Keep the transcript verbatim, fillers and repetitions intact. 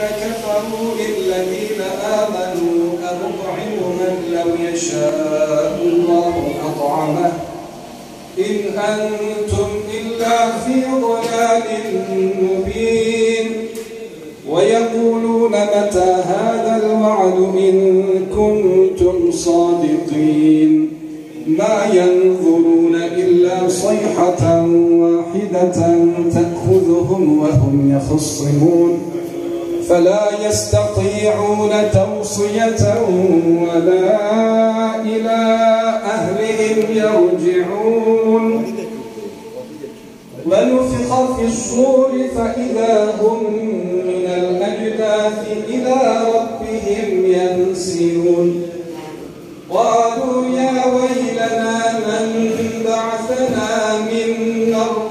كفروا للذين آمنوا أنطعم من لو يشاء الله أطعمه إن أنتم إلا في ضلال مبين ويقولون متى هذا الوعد إن كنتم صادقين ما ينظرون إلا صيحة واحدة تأخذهم وهم يخصمون فلا يستطيعون توصية ولا إلى أهلهم يرجعون ونفخ في الصور فإذا هم من الأجداث إلى ربهم ينسلون قالوا يا ويلنا من بعثنا من مرقدنا